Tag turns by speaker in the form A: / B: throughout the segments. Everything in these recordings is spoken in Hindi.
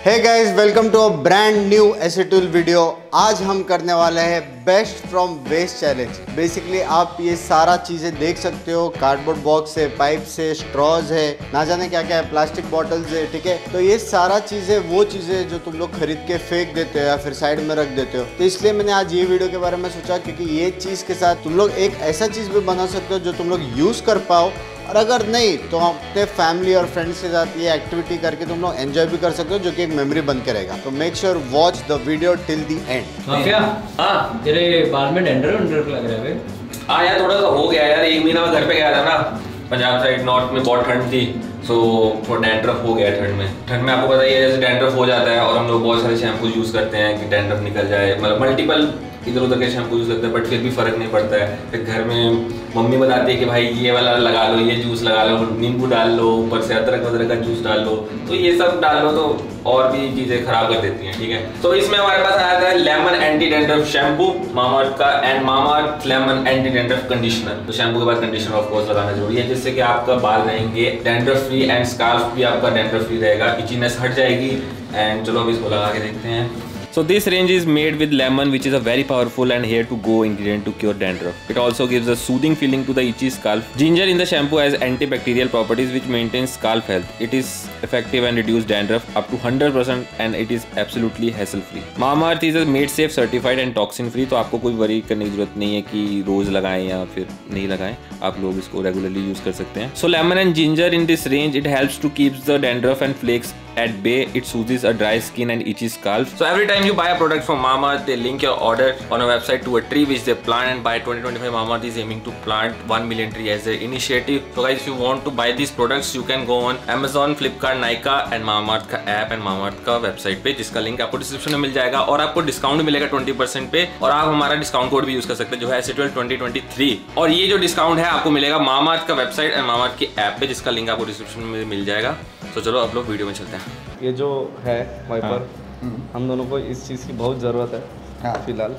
A: Hey guys, welcome to a brand new एसेटूल वीडियो। आज हम करने वाले हैं best from waste challenge. Basically आप ये सारा चीज़ें देख सकते हो, कार्डबोर्ड बॉक्स है, पाइप से, स्ट्रॉज है, ना जाने क्या क्या है, प्लास्टिक बॉटल्स है, ठीक है। तो ये सारा चीज़ें वो चीज़ें जो तुम लोग खरीद के फेंक देते हो या फिर साइड में रख देते हो। तो इसलिए मैंने आज ये वीडियो के बारे में सोचा, क्योंकि ये चीज़ के साथ तुम लोग एक ऐसा चीज़ भी बना सकते हो जो तुम लोग यूज़ कर पाओ, और अगर नहीं तो अपने फैमिली और फ्रेंड्स के साथ ये एक्टिविटी करके तुम लोग एंजॉय भी कर सकते हो, जो कि एक मेमोरी बन के रहेगा। तो make sure watch the video till the end.
B: क्या? हाँ, तेरे बाल में डेंड्रफ लग रहा है।
C: हाँ यार, थोड़ा सा हो गया यार। 1 महीना मैं घर पे गया था ना, पंजाब साइड नॉर्थ में बहुत ठंड थी, सो थोड़ा डैंड्रफ हो गया ठंड में। ठंड में आपको पता ही है जैसे डैंड्रफ हो जाता है, और हम लोग बहुत सारे शैम्पू यूज़ करते हैं कि डैंड्रफ निकल जाए, मतलब मल्टीपल इधर उधर के शैम्पू यूज़ करते हैं, बट फिर भी फ़र्क नहीं पड़ता है। फिर घर में मम्मी बताती है कि भाई ये वाला लगा लो, ये जूस लगा लो, नींबू डाल लो, ऊपर से अदरक वदरक का जूस डाल लो, तो ये सब डाल लो तो और भी चीज़ें खराब कर देती हैं, ठीक है। तो इसमें हमारे पास आया था lemon anti dandruff shampoo Mamaearth का, and Mamaearth lemon anti dandruff conditioner. तो शैम्पू के बाद कंडीशनर ऑफ कोर्स लगाना जरूरी है, जिससे कि आपका बाल रहेंगे डैंड्रफ फ्री, एंड स्कार्फ भी आपका डैंड्रफ फ्री रहेगा, इचीनेस हट जाएगी। एंड चलो अब इसको लगा के देखते हैं। So this range is made with lemon, which is a very powerful and here to go ingredient to cure dandruff. It also gives a soothing feeling to the itchy scalp. Ginger in the shampoo has antibacterial properties which maintains scalp health. It is effective and reduce dandruff up to 100%, and it is absolutely hassle free. Mamaearth is a made safe certified and toxin free, तो आपको कोई वरी करने की जरूरत नहीं है कि रोज लगाएं या फिर नहीं लगाएं, आप लोग इसको रेगुलरली यूज कर सकते हैं। So lemon and ginger in this range, it helps to keep the dandruff and flakes at bay. It soothes a dry skin and itchy scalp. So every time you buy a product from Mamaearth, they link your order on a website to a tree which they plant, and by 2025 Mamaearth is aiming to plant 1 million tree as their initiative. So guys, if you want to buy these products, you can go on Amazon, Flipkart, Nykaa and Mamaearth का ऐप एंड Mamaearth का वेबसाइट पे, जिसका लिंक आपको डिस्क्रिप्शन में मिल जाएगा, और आपको डिस्काउंट मिलेगा 20% पे, और आप हमारा डिस्काउंट कोड भी यूज कर सकते हैं जो है एसेटूल 2023। और ये जो डिस्काउंट है आपको मिलेगा Mamaearth का वेबसाइट एंड Mamaearth की ऐप पे, जिसका लिंक आपको डिस्क्रिप्शन में मिल जाएगा। तो चलो अब लोग वीडियो में चलते हैं।
D: ये जो है वाइपर, हम दोनों को इस चीज़ की बहुत ज़रूरत है। हाँ, फिलहाल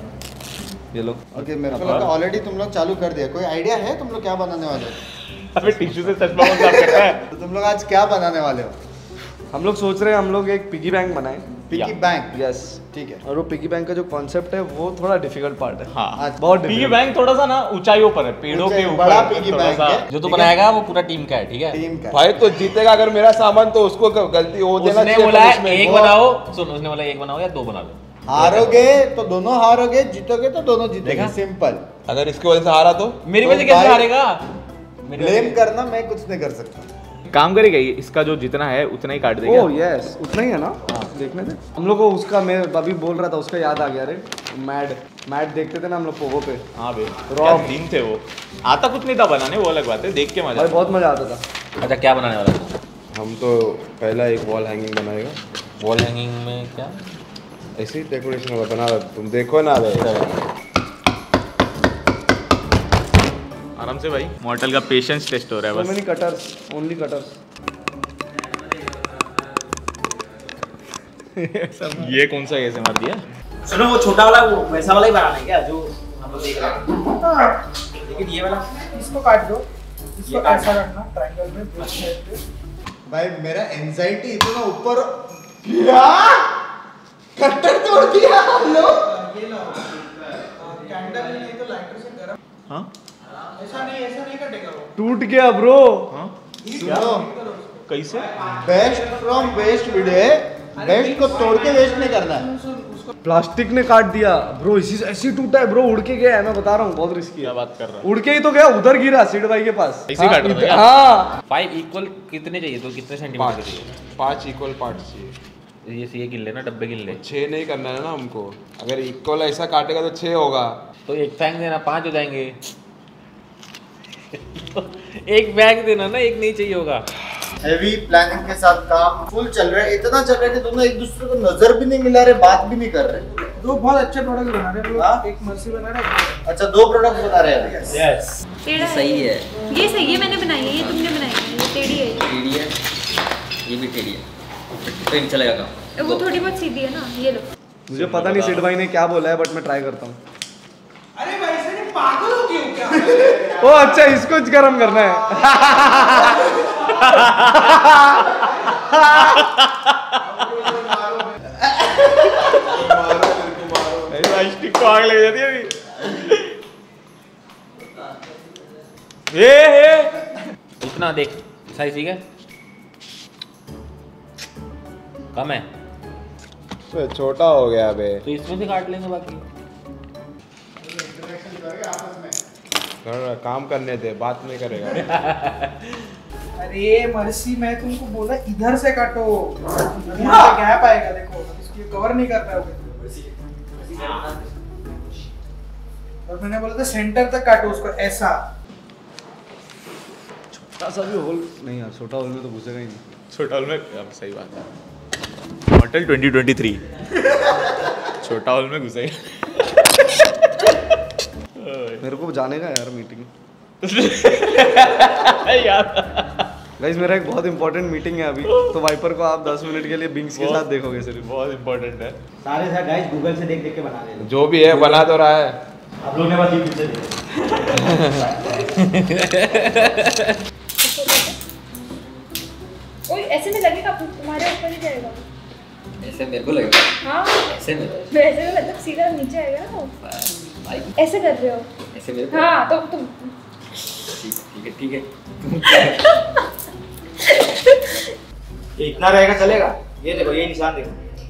D: ये लोग
A: ओके, मेरे को लगा ऑलरेडी तुम लोग चालू कर दिया। कोई आइडिया है तुम लोग क्या बनाने वाले हो?
D: अबे टिश्यू से चश्मा कौन साफ करता है?
A: तो तुम लोग आज क्या बनाने वाले हो?
D: हम लोग सोच रहे हैं हम लोग एक पिगी बैंक बनाएं।
A: Piggy bank?
D: यस,
A: ठीक है।
D: और वो पिगी बैंक का जो कॉन्सेप्ट है वो थोड़ा डिफिकल्ट पार्ट है।
E: हाँ,
D: बहुत
E: पिगी बैंक थोड़ा सा ना ऊंचाइयों पर है, पेड़ों के ऊपर।
A: बड़ा पिगी बैंक है
B: जो तू बनाएगा वो पूरा टीम का है, ठीक है।
A: टीम का
F: भाई तो जीतेगा अगर मेरा सामान, तो उसको गलती हो देना
B: उसने बोला है एक बनाओ, सुन, उसने बोला एक बनाओ या 2 बना लो।
A: हारोगे तो दोनों हारोगे, जीतोगे तो दोनों जीतेंगे, सिंपल।
F: अगर इसकी वजह से हारा तो
B: मेरी वजह से कैसे हारेगा?
A: ब्लेम करना, मैं कुछ नहीं कर सकता।
E: काम करेगा ये, इसका जो जितना है उतना ही काट देगा।
D: ओह यस, उतना ही है ना। देखने दे हम लोग को उसका, मैं अभी बोल रहा था उसका याद आ गया। अरे मैड देखते थे ना हम लोग पोगो पे।
E: हाँ बे, क्या दिन थे वो। आता कुछ नहीं था बनाने, वो अलग बात है, देख के मजा।
D: भाई बहुत मजा आता था।
B: अच्छा, क्या बनाने वाला है?
F: हम तो पहला एक वॉल हैंगिंग बनाएगा।
B: वॉल हैंगिंग में क्या?
F: ऐसे ही डेकोरेशन बना रहा, तुम देखो ना भाई।
E: आराम से भाई, मॉर्टल का पेशेंस टेस्ट हो रहा है
D: So
E: बस।
D: many cutters, only cutters।
E: ये कौन सा ऐसे मार दिया?
G: सुनो, वो छोटा वाला, वो वैसा वाला ही बनाना है क्या जो हम लोग देख रहे हैं? लेकिन ये वाला
H: इसको काट दो, इसको ऐसा रखना ट्रायंगल में, बीच साइड पे।
A: भाई मेरा एंजाइटी इतना ऊपर, क्या कट्टर तोड़ दिया हम लोग।
H: ये लो, कैंडल नहीं तो लाइटर से गरम।
E: हाँ,
H: ऐसा नहीं कटेगा वो।
D: टूट गया ब्रो।
E: हाँ,
A: सुनो,
E: कैसे?
A: बेस्ट फ्रॉम वेस्ट वीडियो है, बेस्ट को तोड़ के वेस्ट नहीं करना है।
D: प्लास्टिक ने काट दिया ब्रो, इसी ऐसे टूटा है ब्रो, उड़ के गया है। मैं बता रहा हूँ, बहुत रिस्की है।
E: क्या बात कर रहा है?
D: उड़ के ही तो गया, उधर गिरा सीड भाई के पास।
E: ऐसे काट रहा था क्या?
D: हाँ
B: 5 इक्वल कितने चाहिए? तो कितने सेंटीमीटर चाहिए?
F: 5 इक्वल पार्ट चाहिए।
B: ये गिन लेना, डब्बे गिन ले।
F: 6 नहीं करना है ना हमको। अगर इक्वल ऐसा काटेगा तो 6 होगा।
B: तो एक फैंग देना, 5 हो जाएंगे। एक बैग देना ना, एक नहीं चाहिए होगा।
A: हेवी प्लानिंग के साथ काम फुल चल रहा है, इतना चल रहा है कि दोनों एक दूसरे को नजर भी नहीं मिला रहे, बात भी नहीं कर रहे।
H: दो बहुत अच्छे प्रोडक्ट बना रहे हैं।
A: हाँ?
H: एक मर्सी बना रहे हैं।
A: अच्छा, 2 प्रोडक्ट बना रहे हैं।
B: यस,
I: टेढ़ा सही है, ये सही है, मैंने बनाई है, ये तुमने बनाई है, ये टेढ़ी है।
J: टेढ़ी है, ये भी टेढ़ी है, तो चलेगा काम।
I: वो थोड़ी बहुत सीधी है ना, ये लो।
D: मुझे पता नहीं सीड भाई ने क्या बोला है, बट मैं ट्राई करता हूँ।
H: अरे भाई सर, ये पागल हो क्यों क्या?
D: ओ अच्छा, इसको गरम करना है।
E: आग लग जाती है अभी। ये
B: उतना देख साइज ठीक है, कम है
F: तो छोटा हो गया बे।
B: तो इसमें से काट लेंगे बाकी।
F: काम करने दे, बात नहीं करेगा।
H: अरे मर्सी, मैं तुमको बोला इधर से काटो, यहाँ पे गैप आएगा, देखो इसको कवर नहीं कर पाओगे। और मैंने बोला था सेंटर तक काटो उसको, ऐसा
D: छोटा सा भी होल नहीं यार, छोटा होल में तो घुसेगा ही नहीं।
E: छोटा होल में, सही बात है। मॉडल 2023 छोटा होल में घुसेगा।
D: मेरे को जाने का यार मीटिंग
E: यार
D: गाइस, मेरा एक बहुत इंपॉर्टेंट मीटिंग है अभी, तो वाइपर को आप 10 मिनट के लिए बिंग्स के साथ देखोगे सिर्फ।
E: बहुत इंपॉर्टेंट है।
G: सारे सर गाइस गूगल से देख देख के बना रहे हैं।
F: जो भी है बना तो रहा है।
G: आप लोग ने बस यूट्यूब से देखा।
I: ओए ऐसे में लगेगा, तुम्हारे ऊपर ही जाएगा।
J: ऐसे मेरे को लगेगा।
I: हाँ
J: ऐसे में
I: वैसे में मतलब सीधा नीचे आएगा ना वो। ऐसे कर रहे हो?
J: ऐसे मेरे को।
I: हाँ तो तुम
J: ठीक है।
G: ये इतना रहेगा चलेगा? ये देखो, ये निशान देखो।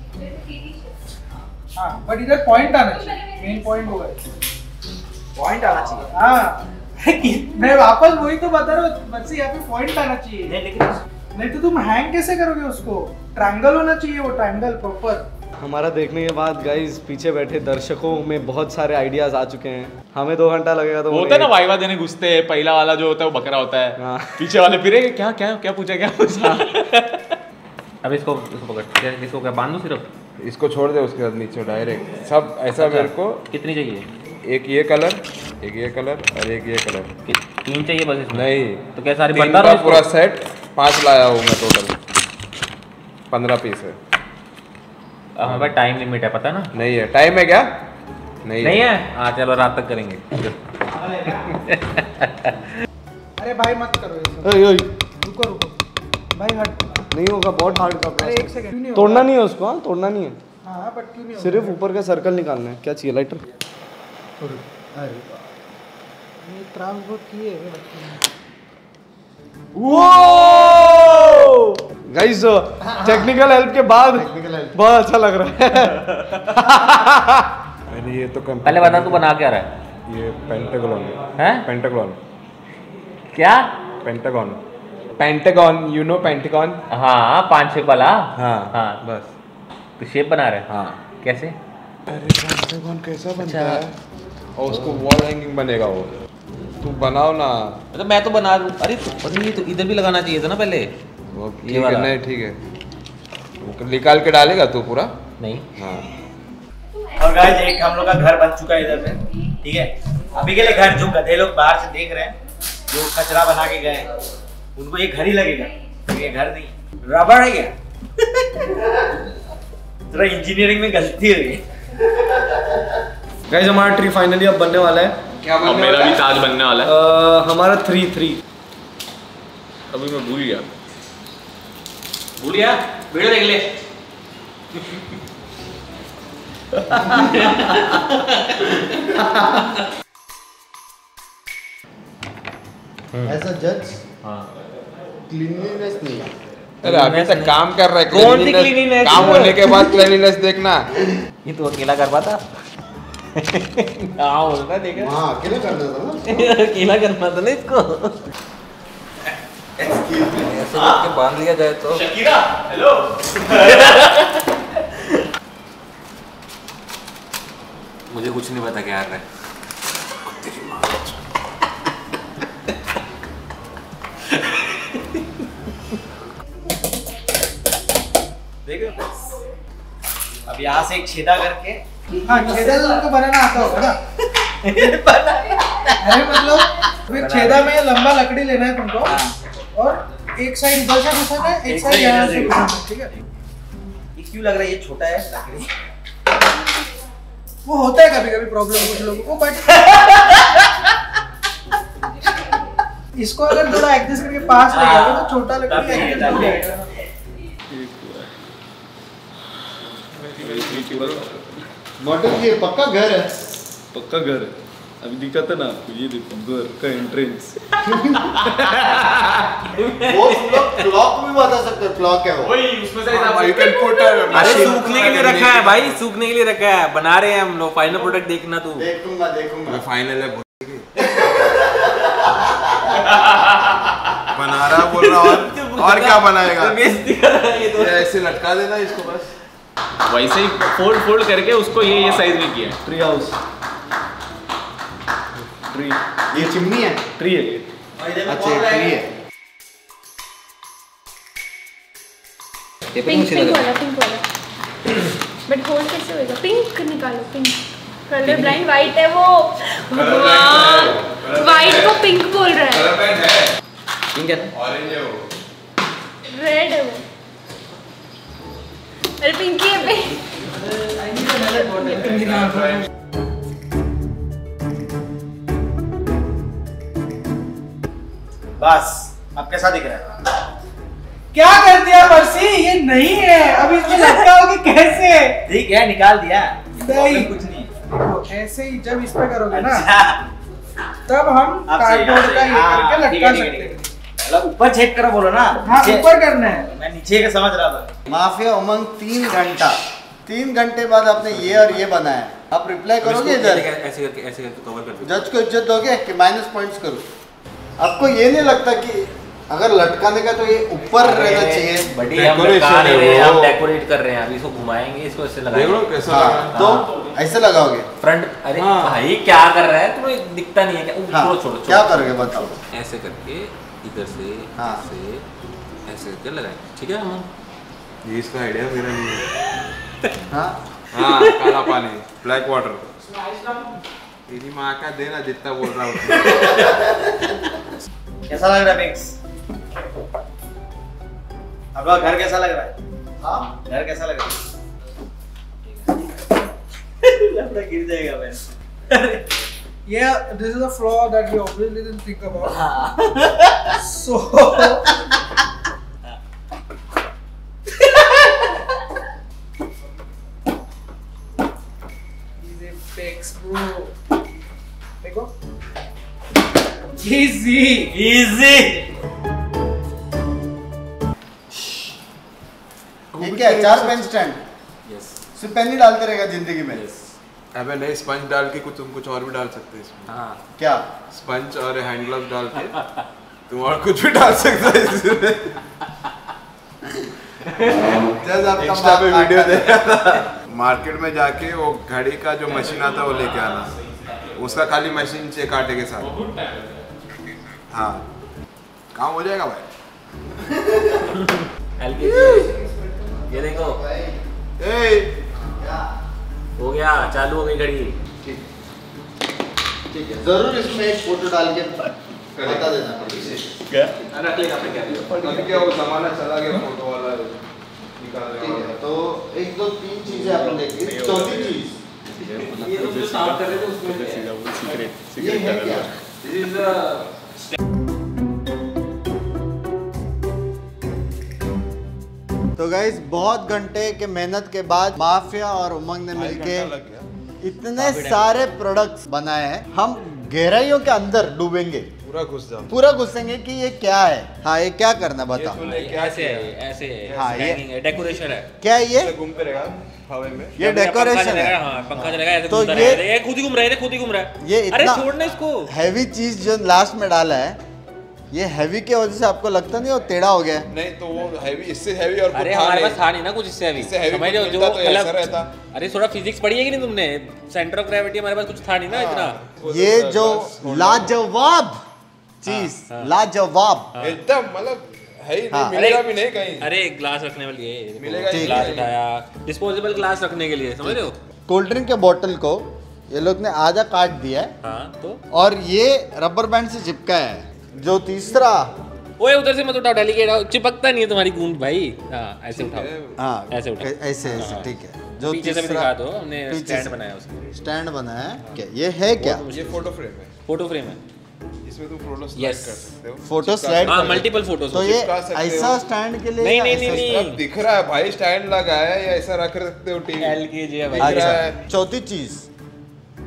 H: हाँ, बट इधर पॉइंट आना चाहिए, मेन पॉइंट होगा।
G: पॉइंट आना चाहिए।
H: हाँ मैं वापस वही तो बता रहा हूँ, बस यहाँ पे पॉइंट आना चाहिए।
G: नहीं लेकिन
H: नहीं तो तुम हैंग कैसे करोगे उसको? ट्रायंगल होना चाहिए, वो ट्रायंगल प्रॉपर।
D: हमारा देखने के बाद गाइस पीछे बैठे दर्शकों में बहुत सारे आइडियाज आ चुके हैं। हमें 2 घंटा लगेगा तो
E: होता है ना, वाइवा देने घुसते हैं, पहला वाला जो होता है वो बकरा होता है।
D: हाँ।
E: पीछे वाले फिर क्या क्या क्या पूछा क्या पूछा।
B: अब इसको पकड़, इसको क्या बांध दूं सिर्फ?
F: इसको छोड़ दे, उसके बाद नीचे डायरेक्ट सब ऐसा। मेरे को
B: कितनी चाहिए?
F: एक ये कलर, एक ये कलर और एक ये कलर।
B: 3 चाहिए बस इसमें?
F: नहीं
B: तो क्या सारी
F: 3
B: बता
F: का
B: रहा हूँ
F: पूरा सेट 5 लाया हूँ मैं टोटल। 15 पीस है।
B: हमारे पास टाइम लिमिट है, पता है ना?
F: नहीं है टाइम है क्या? नहीं
B: है। हाँ चलो रात तक करेंगे।
H: अरे भाई मत करो ये सब। रुको भाई, हट।
D: नहीं होगा, बहुत हार्ड का।
H: अरे एक सेकंड, क्यों नहीं
D: तोड़ना नहीं है उसको। हाँ तोड़ना नहीं है,
H: हाँ बट क्यों नहीं
D: सिर्फ ऊपर का सर्कल निकालना है। क्या चाहिए? लाइटर?
H: अरे ये त्रास बहुत किए हैं बच्चे ने।
D: गाइस टेक्निकल हेल्प के बाद बहुत अच्छा लग रहा है।
F: अरे ये तो
B: पहले बता तू बना क्या रहा है?
F: ये पेंटागन
B: है?
F: पेंटागन
B: क्या?
F: Pentagon pentagon, you know pentagon?
B: हाँ 5 शेप वाला।
F: हाँ
B: हाँ
F: बस।
B: तो शेप बना रहे हैं?
F: हाँ।
B: कैसे?
F: अरे पेंटागन कैसा बनता है? और उसको वॉल हैंगिंग बनेगा वो। तू बनाओ ना।
B: मतलब मैं तो बना दूं। अरे ये तो इधर भी लगाना चाहिए था ना पहले।
F: वो
B: ये
F: ठीक
B: वाला।
F: है, नहीं ठीक है। वो निकाल के डालेगा तू पूरा?
B: नहीं।
F: हाँ।
G: और गाइस एक हम लोग का घर बन चुका है इधर पे, ठीक है। अभी के लिए घर जो गधे लोग बाहर से देख रहे हैं, जो कचरा बना के गए, उनको ये घर ही लगेगा। ये घर नहीं, रबड़ है क्या? थोड़ा इंजीनियरिंग में गलती हो गई।
D: गाइस हमारा ट्री फाइनली अब बनने वाला है।
F: क्या
E: अब मेरा भी ताज बनने वाला है।
D: हमारा 3-3
E: अभी मैं भूल गया।
B: भूलिया वीडियो देख ले।
A: ऐसा जज
B: हाँ
A: क्लीनलीनेस नहीं है।
F: अरे अभी तक काम कर रहा है।
B: कौन सी
F: cleanliness-
B: cleanliness?
F: काम होने के बाद क्लीनिनेस देखना।
B: ये तो अकेला कर पाता। हाँ होगा देखा।
A: हाँ अकेले करना था ना।
B: अकेला करना था ना इसको।
J: ऐसे करके बांध लिया जाए तो।
B: Shakira hello.
C: मुझे कुछ नहीं पता क्या कर रहा है।
G: देखो अब यहाँ से एक छेदा करके।
H: हाँ छेदा तो उनको बनाना आता होगा ना। अरे मतलब फिर छेदा में लंबा लकड़ी लेना है तुमको, और एक साइड इधर से घुसाना है, एक साइड यहाँ से घुसाना है, ठीक है।
G: ये क्यों लग रहा है ये छोटा है लकड़ी?
H: वो होता है कभी कभी प्रॉब्लम कुछ लोगों को, बट इसको अगर थोड़ा एडजस्ट करके पास ले जाओगे तो छोटा लकड़ी एडजस्ट हो जाएगा।
A: मॉडल ये पक्का घर है।
D: पक्का घर है। अभी दिखा था ना आपको, ये देखो घर का एंट्रेंस।
A: वो क्लॉक भी बता सकते हो, क्लॉक है वो।
E: वही उसमें से
F: You can put a
C: अरे
F: machine.
C: सूखने के लिए रखा है भाई, सूखने के लिए रखा है, बना रहे हैं हम लोग। फाइनल प्रोडक्ट देखना तू।
A: देखूंगा देखूंगा।
F: फाइनल है बना रहा बोल रहा और क्या बनाएगा? ये ऐसे लटका देना इसको बस।
E: वैसे ही फोल्ड करके उसको ये साइज में किया।
D: ट्री हाउस, ट्री,
A: ये चिमनी है,
D: ट्री है ये।
A: अच्छा ये ट्री है।
I: पिंक वाला बट होल्ड कैसे होएगा? पिंक निकालो, पिंक कलर ब्लाइंड। वाइट है वो, भगवान वाइट को पिंक बोल रहा है।
F: कलर पेंट है,
C: पिंक है ना?
F: ऑरेंज है वो,
I: रेड है वो। अरे पिंकी है पिंक।
G: बस अब कैसा दिख रहा है?
H: क्या कर दिया पर्सी? ये नहीं है, अब इसमें लटकाओगे कैसे?
G: ठीक है, निकाल दिया।
H: नहीं।
G: कुछ नहीं।
H: देखो ऐसे ही जब इस पे करोगे ना,
G: अच्छा।
H: तब हम
G: अब सही,
H: कार्डबोर्ड का ये
G: हाँ,
H: करके
G: ठीक है,
H: लटका
G: ठीक है,
H: सकते
G: ठीक
H: हैं।
G: मतलब ऊपर चेक करो बोलो ना।
H: हाँ
G: नीचे-
H: ऊपर करना है।
G: मैं नीचे का समझ रहा था।
A: माफिया उमंग 3 घंटे बाद आपने ये और ये बनाया। आप रिप्लाई करोगे इधर?
C: ऐसे करके कवर कर दो।
A: जज को इज्जत दोगे कि माइनस पॉइंट्स करो? आपको ये नहीं लगता कि अगर लटकाने का तो ये ऊपर रहना चाहिए?
C: बड़ी हम लटका नहीं रहे हैं, हम डेकोरेट कर रहे हैं। अभी इसको घुमाएंगे, इसको ऐसे
F: देख लो
C: लगाएंगे।
F: कैसा
A: हाँ,
F: लग रहा है।
A: तो ऐसे लगाओगे?
C: फ्रंट। अरे
D: हाँ।
C: भाई क्या कर रहा है, तुम्हें दिखता नहीं है क्या?
A: हाँ,
C: छोड़ो छोड़ो
A: क्या करोगे बताओ?
C: ऐसे करके इधर से
A: हाँ।
C: ऐसे करके लगाएंगे, ठीक है हम?
F: ये इसका आइडिया मेरा नहीं है।
A: हाँ
F: हाँ, काला पानी, ब्लैक वाटर। तेरी माँ का देना जितना बोल रहा हूँ।
G: कैसा लग रहा है पिंक्स? आपका घर कैसा लग रहा है?
A: हाँ
G: घर कैसा लग रहा है? लगता है गिर जाएगा मैं।
H: Yeah, this is a flaw that we obviously didn't think about. So, these effects, bro. देखो, easy.
G: Easy.
A: ये क्या है? 4 पेन स्टैंड?
C: यस।
A: सिर्फ पेन ही डालते रहेगा जिंदगी में?
F: अबे नहीं, स्पंज डाल के तुम कुछ और भी डाल सकते हैं इसमें।
C: हाँ।
A: क्या?
F: स्पंज और हैंड ग्लव्स डाल के तुम और कुछ भी डाल सकते हो इसमें।
A: जज आपका
F: इंस्टा पे
A: मार्क
F: वीडियो
A: काटा
F: देखा था। मार्केट में जाके वो घड़ी का जो मशीन आता है वो लेके आना, उसका खाली मशीन से काटे के साथ। हाँ, काम हो जाएगा भाई।
C: हल्की ये देखो,
F: ए,
C: हो गया, चालू हो गई घड़ी।
A: ठीक है, जरूर इसमें एक फोटो डाल के बता देना।
C: रख लेगा अपने कैमरे।
F: अभी क्या वो जमाना चला गया फोटो वाला निकाल
A: ठीक है, तो 1 2 3 चीजें आपने देखी। चौथी चीज
C: ये तुम जो साफ कर रहे थे उसमें
A: ये है क्या?
C: दिस इज
A: तो गाइस बहुत घंटे के मेहनत के बाद माफिया और उमंग ने मिलके इतने सारे प्रोडक्ट्स बनाए हैं। हम गहराइयों के अंदर डूबेंगे,
F: पूरा घुस जाओ।
A: पूरा घुसेंगे कि ये क्या है। हाँ ये क्या करना बता।
C: ऐसे है, ऐसे है,
A: हाँ, ये-
C: hanging है, डेकोरेशन है।
A: क्या है ये?
F: घूमते रहेगा हवा में।
A: ये डेकोरेशन है।
C: हाँ, पंखा चलेगा, ऐसे
A: तो
C: घूमता
A: ये-
C: रहेगा। ये खुद ही घूम रहा है, खुद ही घूम रहा है।
A: ये
C: अरे
A: इतना
C: छोड़ना इसको।
A: हैवी चीज जो लास्ट में डाला है, ये हैवी की वजह से आपको लगता नहीं वो टेढ़ा हो गया है?
F: नहीं तो वो हैवी, इससे हैवी और
C: अरे
F: कुछ था
C: हमारे
F: नहीं।
C: पास था नहीं ना कुछ इससे अभी।
F: इससे heavy
C: समझ रहे हो
F: कुछ
C: जो
F: मिलता तो ऐसा
C: मतलब
F: रहता।
C: अरे थोड़ा फिजिक्स पढ़ी है कि नहीं तुमने? सेंटर ऑफ ग्रेविटी हमारे पास कुछ था नहीं ना इतना।
A: ये जो लाजवाब चीज, लाजवाब
F: एकदम मतलब है ही
A: हाँ।
F: नहीं, मिलेगा भी नहीं कहीं।
C: अरे ग्लास रखने वाली है,
F: मिलेगा ही
C: ग्लास
F: नहीं।
C: उठाया, डिस्पोजेबल ग्लास रखने के लिए, समझ रहे हो?
A: कोल्ड ड्रिंक के बोतल को ये लोग ने आधा काट दिया है
C: हाँ तो
A: और ये रबर बैंड से चिपका है। जो तीसरा,
C: ओए उधर से मत उठाओ, डेलीकेट चिपकता नहीं है तुम्हारी गूंद भाई। हाँ ऐसे उठाओ,
A: हाँ
C: ऐसे उठाओ,
A: ऐसे ऐसे
C: हाँ।
A: ठीक है। जो
C: पीछे से भी
A: तीसरा
C: दिखा दो, हमने
A: पीछे
C: स्टैंड
A: से।
C: बनाया उसका।
A: स्टैंड बनाया है क्या? ये है क्या?
F: ये फोटो फ्रेम है,
C: फोटो फ्रेम है।
F: इसमें तुम फोटो स्लाइड
C: Yes.
F: कर सकते हो।
A: फोटो
F: चिपका
A: स्लाइड
C: हाँ
A: कर
C: मल्टीपल फोटोज।
A: तो ये
F: चिपका सकते
A: ऐसा
F: हो।
A: स्टैंड के लिए
C: नहीं,
A: या
C: नहीं,
A: ऐसा
C: नहीं,
A: स्टैंड?
F: अब दिख रहा है भाई, स्टैंड लगा है या ऐसा रख सकते हो टीवी।
C: LKG है भाई।
F: दिख रहा
A: अच्छा,
F: है।
A: चौथी चीज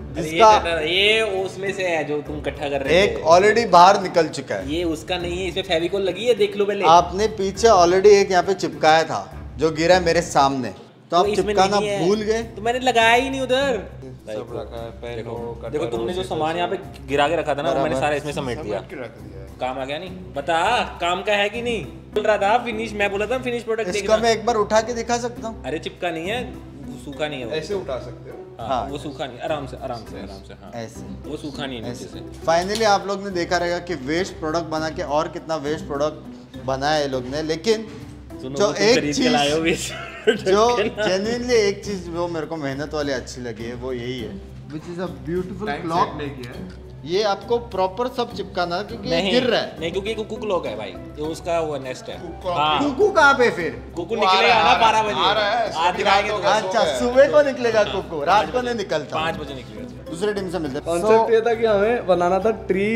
A: जिसका
B: ये उसमें से है जो तुम इकट्ठा कर रहे थे।
A: एक ऑलरेडी बाहर निकल चुका है।
B: ये उसका नहीं है, इसमें फेविकोल लगी है, देख लो पहले।
A: आपने पीछे ऑलरेडी एक यहाँ पे चिपकाया था जो गिरा मेरे सामने, तो आप चिपकाना भूल गए।
B: तो मैंने लगाया ही नहीं उधर।
D: सब रखा है, पेन हो,
B: देखो तुमने जो सामान यहाँ पे गिरा के रखा था ना, वो मैंने सारा इसमें समेट दिया। काम आ गया नहीं? बता काम का है कि नहीं? बोल रहा था फिनिश, मैं बोला था फिनिश प्रोडक्ट
A: इसका मैं एक बार उठा के दिखा सकता हूँ?
B: अरे चिपका नहीं है, सूखा नहीं है।
F: ऐसे उठा सकते हो।
B: हाँ, वो सूखा नहीं, आराम से आराम से आराम से। हाँ
A: ऐसे
B: वो सूखा नहीं है नीचे से।
A: फाइनली आप लोग ने देखा रहेगा कि वेस्ट प्रोडक्ट बना के और कितना वेस्ट प्रोडक्ट बनाया है लोग ने, लेकिन जो एक चीज जो जेन्युइनली एक चीज जो मेरे को मेहनत वाली अच्छी लगी है वो यही है, which is a beautiful clock. ये आपको प्रॉपर सब चिपकाना क्योंकि ये गिर रहा है।
B: नहीं, क्योंकि कुकू क्लॉक है भाई, ये उसका वो नेस्ट है।
A: कुकू कहाँ पे फिर?
B: कुकू निकलेगा ना 12 बजे। आज दिखाएंगे तो।
A: अच्छा, सुबह को निकलेगा कुकू, रात को नहीं निकलता।
B: 5 बजे निकलेगा।
A: दूसरे टीम से मिलते हैं।
D: कॉन्सेप्ट ये था कि हमें बनाना था tree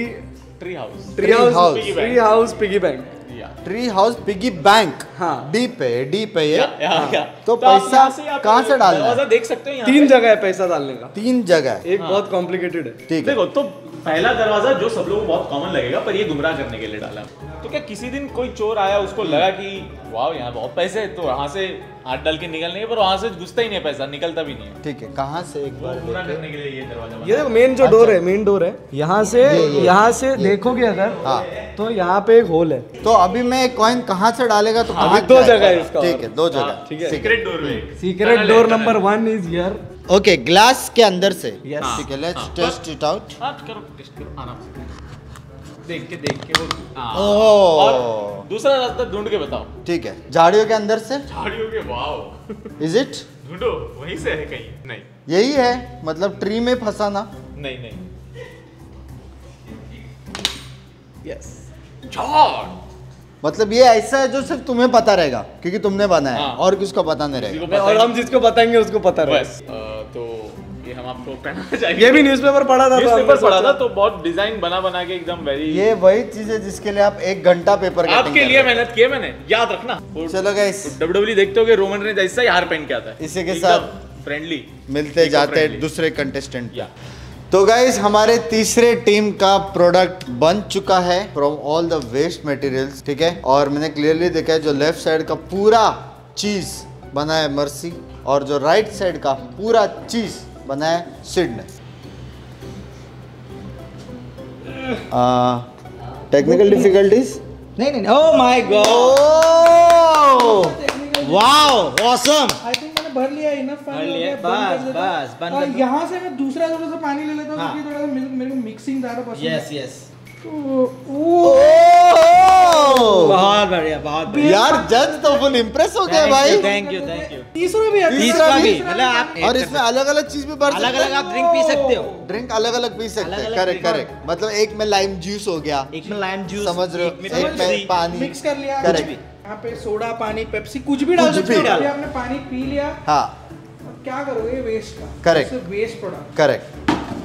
D: house piggy bank.
A: Tree house piggy bank.
D: हाँ,
A: डी पे ये। तो
E: आप
A: पैसा
E: यहाँ से
A: कहाँ से डालना है?
E: देख सकते हो यहाँ
D: 3 जगह है पैसा डालने का।
A: 3 जगह।
D: एक बहुत कॉम्प्लिकेटेड है।
A: ठीक है।
E: देखो, तो पहला दरवाजा जो सब लोगों को बहुत कॉमन लगेगा, पर ये गुमराह करने के लिए डाला। तो क्या किसी दिन कोई चोर आया, उसको लगा कि वाह यहाँ बहुत पैसे है, तो वहाँ से हाथ डाल के निकलने के, पर वहाँ से घुसता ही नहीं है पैसा, निकलता भी नहीं है।
A: ठीक है, कहाँ से एक बार
E: गुमराह करने के लिए ये दरवाजा।
D: ये देखो मेन जो डोर है, मेन डोर है, यहाँ से देखोगे अगर,
A: हाँ,
D: तो यहाँ पे एक होल है।
A: तो अभी मैं कॉइन कहाँ से डालेगा? तो
D: अभी 2 जगह है इसका।
A: ठीक है, 2 जगह।
D: ठीक है,
E: सीक्रेट डोर में।
D: Secret door number 1 is here.
A: Okay, glass के अंदर से।
D: Yes.
A: ठीक है, लेट्स टेस्ट इट आउट।
E: हाँ, करो टेस्ट करो आराम से, देख के वो। हाँ।
A: ओह।
E: और दूसरा रास्ता ढूंढ के बताओ।
A: ठीक है, झाड़ियों के अंदर से।
E: झाड़ियों के, वाओ।
A: Is it?
E: ढूंढो, वहीं से है कहीं? नहीं,
A: यही है, मतलब ट्री में फंसाना।
E: नहीं। यस, झाड़।
A: मतलब ये ऐसा है जो सिर्फ तुम्हें पता रहेगा क्योंकि तुमने बनाया है,
E: हाँ।
A: और किसको पता नहीं रहेगा।
D: और हम जिसको बताएंगे उसको पता रहे।
E: बस तो ये हम आपको पहनाना चाहेंगे।
D: ये भी न्यूज़पेपर पढ़ा था,
E: न्यूज़पेपर पढ़ा था, तो बहुत डिजाइन बना के एकदम वेरी।
A: ये वही चीज है जिसके लिए आप 1 घंटा पेपर कटिंग
E: आपके लिए मेहनत की है मैंने, याद रखना।
A: चलो गाइस,
E: WWE देखते हो कि रोमन रेंज ऐसा ही हार पहन के आता है।
A: इसी के साथ
E: फ्रेंडली
A: मिलते जाते दूसरे कंटेस्टेंट। तो गाइस, हमारे तीसरे टीम का प्रोडक्ट बन चुका है from all the waste materials. ठीक है, और मैंने क्लियरली देखा है जो लेफ्ट साइड का पूरा चीज बना है मर्सी, और जो राइट साइड का पूरा चीज बना है सिड ने। Technical difficulties?
G: नहीं, oh my god, wow, awesome.
H: I think मैंने भर लिया, इनफ पानी हो गया,
G: बस बंद कर दो।
H: यहाँ से मैं दूसरा थोड़ा सा पानी ले लेता हूँ क्योंकि थोड़ा सा मेरे को मिक्सिंग ज़्यादा पसंद है।
G: यस,
A: ओह,
G: बहुत बढ़िया।
A: यार जज तो फुल इम्प्रेस हो गया भाई।
G: Thank you.
H: तीसरा भी है,
G: तीसरा भी, मतलब आप
A: और इसमें अलग अलग चीज भी भर सकते
G: अलग अलग आप ड्रिंक पी सकते हो।
A: ड्रिंक अलग अलग पी सकते हैं।
G: अलग-अलग
A: करेक्ट। मतलब एक में लाइम जूस हो गया,
G: एक में लाइम जूस,
A: समझ रहे हो, एक में पानी
H: मिक्स कर लिया।
A: करेक्ट।
H: यहाँ पे सोडा, पानी, पेप्सी कुछ भी डाल सकते हो। अभी आपने पानी पी लिया,
A: हाँ,
H: अब क्या करोगे वेस्ट का?
A: Correct.
H: Waste product.
A: करेक्ट।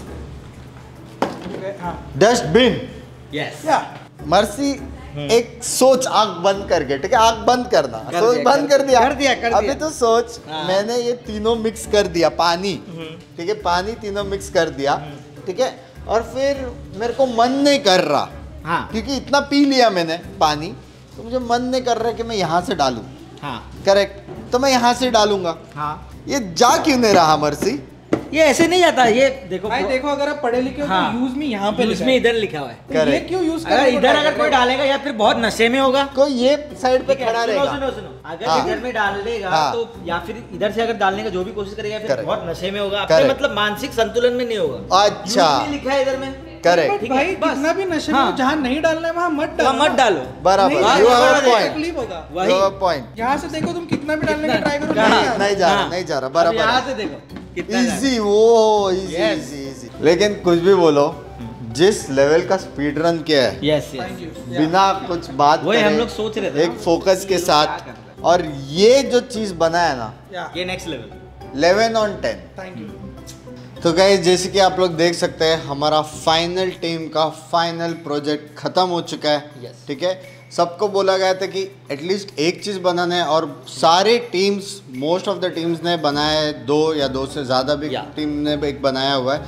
H: हाँ,
A: डस्टबिन।
G: यस।
A: मर्सी एक सोच, आंख बंद करके, ठीक है, आंख बंद करना, सोच बंद कर दिया। अभी तो सोच, मैंने ये तीनों मिक्स कर दिया, पानी, ठीक है, पानी तीनों मिक्स कर दिया, ठीक है, और फिर मेरे को मन नहीं कर रहा,
G: हाँ,
A: क्योंकि इतना पी लिया मैंने पानी, तो मुझे मन नहीं कर रहा कि मैं यहाँ से डालूं।
G: हाँ,
A: करेक्ट, तो मैं यहाँ से डालूंगा।
G: हाँ,
A: ये जा क्यों नहीं रहा मर्सी?
G: ये ऐसे नहीं जाता, ये देखो
H: भाई देखो, अगर आप पढ़े लिखे हो
G: हाँ,
H: तो यूज में यहाँ पे
G: यूज में इधर लिखा हुआ है।
H: तो ये क्यों यूज
G: अगर इधर अगर कोई डालेगा या फिर बहुत नशे में होगा,
A: कोई ये साइड पे खड़ा रहेगा।
G: सुनो, अगर
A: हाँ,
G: इधर में डालेगा
A: हाँ,
G: तो या फिर इधर से अगर डालने का जो भी कोशिश करेगा फिर
A: Correct.
G: बहुत नशे में होगा, अपने
A: Correct.
G: मतलब मानसिक संतुलन में नहीं होगा।
A: अच्छा,
G: यूज में लिखा है इधर में।
A: करेक्ट,
H: बट भाई कितना भी नशे में
G: हाँ,
H: जहाँ नहीं डालना है वहाँ मत डालो।
G: मत डालो,
A: बराबर,
H: नहीं,
A: you have a
H: बड़ा
A: point,
H: तकलीफ होगा।
G: वही
A: you have a point।
H: यहाँ से देखो, तुम कितना भी डालने का ट्राई करो,
A: नहीं जा रहा,
G: हाँ,
A: नहीं जा रहा,
G: अब
A: बराबर।
G: यहाँ से देखो कितना जा रहा है।
A: इजी, वो इजी। लेकिन कुछ भी बोलो, जिस लेवल का स्पीड रन किया है,
G: यस,
A: बिना कुछ बात
G: वही
A: करे,
G: हम लोग सोच रहे थे,
A: एक फोकस के साथ, और ये जो चीज बना है ना,
G: ये next level
A: 11 on 10।
H: Thank you.
A: तो गाइस, जैसे कि आप लोग देख सकते हैं, हमारा फाइनल टीम का फाइनल प्रोजेक्ट खत्म हो चुका है। ठीक है, सबको बोला गया था कि एटलीस्ट एक चीज़ बनाना है, और सारे teams, most of the teams ने बनाया है 2 या 2 से ज़्यादा भी टीम ने एक बनाया हुआ है।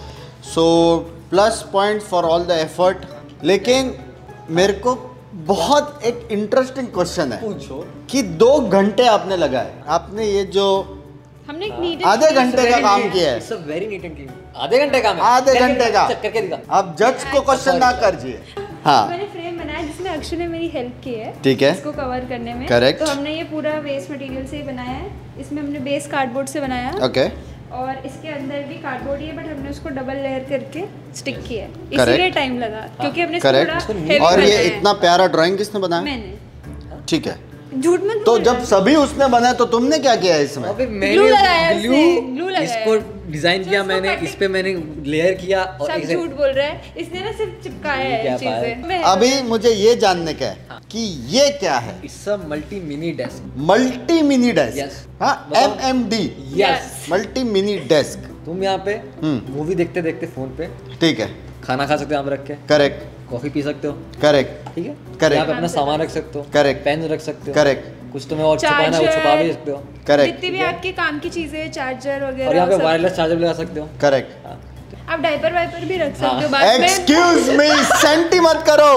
A: So plus point for all the effort. लेकिन मेरे को बहुत एक इंटरेस्टिंग क्वेश्चन है
J: पूछो
A: कि 2 घंटे आपने लगाए, आपने ये जो
I: हमने एक नीट
A: आधे घंटे का काम किया है,
J: it's a very neat and clean. आधे घंटे का
A: आधे घंटे का
J: करके दिखा।
A: आप जज को क्वेश्चन ना करजिए। हाँ
I: मैंने फ्रेम बनाया जिसमें अक्षु ने मेरी हेल्प की है,
A: ठीक है,
I: इसको कवर करने में।
A: Correct.
I: तो हमने ये पूरा वेस्ट मटेरियल से ही बनाया है। इसमें हमने बेस कार्डबोर्ड से बनाया
A: ओके
I: और इसके अंदर भी कार्डबोर्ड ही है, बट हमने उसको डबल लेयर करके स्टिक किया है,
A: Correct.
I: इसीलिए टाइम लगा क्योंकि हमने इसको
A: करेक्ट।
I: थोड़ा heavy
A: और ये
I: बनाया है।
A: इतना प्यारा ड्राइंग किसने बनाया?
I: मैंने।
A: ठीक है,
I: झूठ मत
A: तो
I: बोल
A: जब
I: रहा।
A: सभी उसने बनाया तो तुमने क्या किया है इसमें?
J: अबे
I: Glue लगाया है उसने, glue लगाया
J: इसको
I: है।
J: डिजाइन किया
I: उसको
J: मैंने,
I: cutting-
J: इस पे मैंने लेयर किया और
I: सब
J: एक
I: झूठ बोल रहा है, इसने ना सिर्फ चिपकाया
J: क्या
I: है चीजें। मैं-
A: अभी मुझे ये जानने का है कि ये क्या है?
J: It's a multi mini desk.
A: Multi mini desk.
J: Yes.
A: हाँ,
J: बताओ।
A: MMD,
J: yes
A: multi mini desk.
J: तुम यहाँ पे मूवी देखते देखते फोन पे
A: ठीक है,
J: खाना खा सकते हो, यहाँ पे रख के
A: करेक्ट
J: कॉफी पी सकते हो,
A: करेक्ट
J: ठीक है,
A: Correct.
J: यहाँ पे अपना सामान रख सकते हो,
A: Correct.
J: पेन रख सकते हो,
A: करेक्ट
J: कुछ तुम्हें और छुपाना है वो छुपा भी सकते हो,
A: करेक्ट
I: जितनी भी आपके काम की चीजें, चार्जर
J: और
I: वगैरह
J: यहाँ पे
I: सब-
J: वायरलेस चार्जर भी लगा सकते हो।
A: करेक्ट।
I: आप डायपर वाइपर भी रख सकते हो
J: हाँ।
I: बाद में।
A: एक्सक्यूज मी, सेंटी मत करो।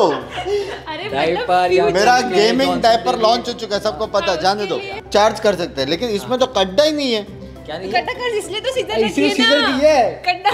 I: अरे
J: डायपर या
I: मतलब
A: मेरा
J: future
A: गेमिंग
J: में
A: डायपर लॉन्च हो चुका है, सबको पता है, जाने दो। चार्ज कर सकते हैं, लेकिन इसमें तो कड्डा ही नहीं है।
J: क्या नहीं है?
I: कट्टा कर, इसलिए तो सीजर
J: इसीलिए
I: रखी है
J: सीजर
I: ना।
J: की है।
I: कट्टा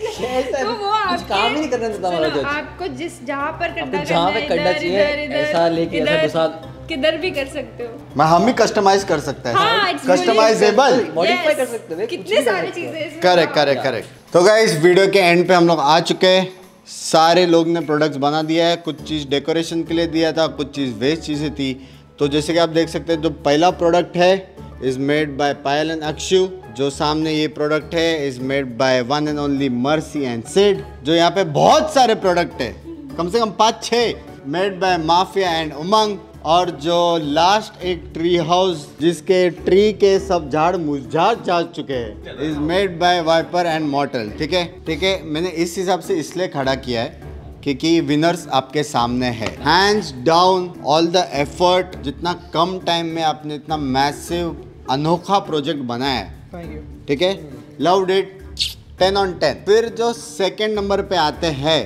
J: ऐसा
I: तो वो
J: कुछ
I: आपके
J: काम ही नहीं करने देता हमारा
I: सुनो,
J: जज।
I: आपको जिस जहाँ पर कट्टा
J: आपको जहाँ पे
I: करना है,
J: कट्टा
I: इधर,
J: चाहिए,
I: इधर,
J: ऐसा लेके ऐसा
I: इधर,
J: घुसा।
I: किधर भी कर सकते हो।
A: मैं हम ही कस्टमाइज कर सकते हैं,
I: हाँ, it's
A: customisable.
I: really-
J: modify
I: Yes.
J: कर सकते हो,
I: कितने सारी चीजें इसमें।
A: Correct correct correct. तो गाइस वीडियो के एंड पे हम लोग आ चुके हैं। सारे लोग ने प्रोडक्ट्स बना दिया है, कुछ चीज़ डेकोरेशन के लिए दिया था, कुछ चीज़ वेस्ट चीज़ें थी। तो जैसे कि आप देख सकते हैं, जो पहला प्रोडक्ट है is made by Payal and Akshu. जो सामने ये प्रोडक्ट है is made by one and only Mercy and Sid. जो यहाँ पे बहुत सारे प्रोडक्ट है, कम से कम 5-6, made by Mafia and Umang. और जो लास्ट एक ट्री हाउस जिसके ट्री के सब झाड़ मुरझा जा चुके हैं is made by Viper and Mortal. ठीक है, ठीक है, मैंने इस हिसाब से इसलिए खड़ा किया है क्योंकि विनर्स आपके सामने है। Hands down all the effort, जितना कम टाइम में आपने इतना मैसिव अनोखा प्रोजेक्ट बनाया है, ठीक है, लव्ड इट, 10 on 10। फिर जो सेकंड नंबर पे आते हैं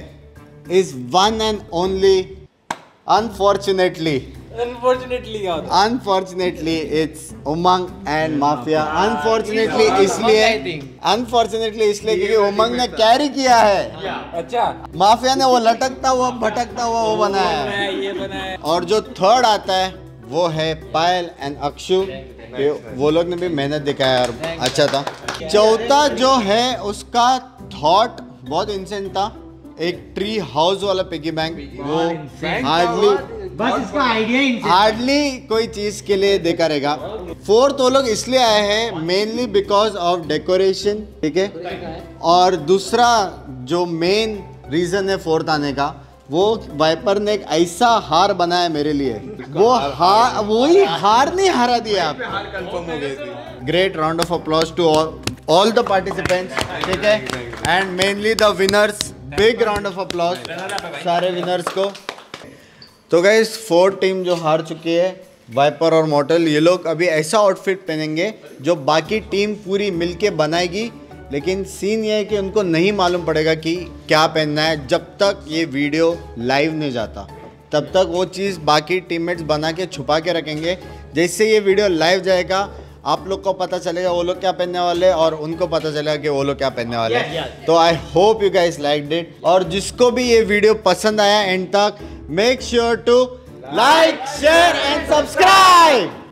A: is one and only, unfortunately it's Umang and Mafia. Unfortunately इसलिए क्योंकि उमंग ने कैरी किया है,
B: अच्छा
A: माफिया ने वो लटकता हुआ भटकता हुआ वो बनाया है।
B: ये बनाया।
A: और जो थर्ड आता है वो है पायल एंड अक्षु, वो लोग ने भी मेहनत दिखाया और अच्छा था। चौथा जो है उसका थॉट बहुत इंसेंट था, एक ट्री हाउस वाला पिगी बैंक, वो हार्डली कोई चीज के लिए देखा रहेगा। फोर्थ वो लोग इसलिए आए हैं मेनली बिकॉज ऑफ डेकोरेशन, ठीक है। और दूसरा जो मेन रीजन है फोर्थ आने का, वो वाइपर ने एक ऐसा हार बनाया मेरे लिए, वही हार नहीं हरा दिया आप। Great round of applause to all the participants, ठीक है, and mainly the winners. Big round of applause सारे विनर्स को। तो गाइस 4 टीम जो हार चुकी है, वाइपर और मॉर्टल, ये लोग अभी ऐसा आउटफिट पहनेंगे जो बाकी टीम पूरी मिलके बनाएगी। लेकिन सीन ये है कि उनको नहीं मालूम पड़ेगा कि क्या पहनना है। जब तक ये वीडियो लाइव नहीं जाता तब तक वो चीज़ बाकी टीममेट्स बना के छुपा के रखेंगे। जैसे ये वीडियो लाइव जाएगा आप लोग को पता चलेगा वो लोग क्या पहनने वाले हैं और उनको पता चलेगा कि वो लोग क्या पहनने वाले हैं। तो I hope you guys liked it. और जिसको भी ये वीडियो पसंद आया एंड तक, make sure to like, share and subscribe.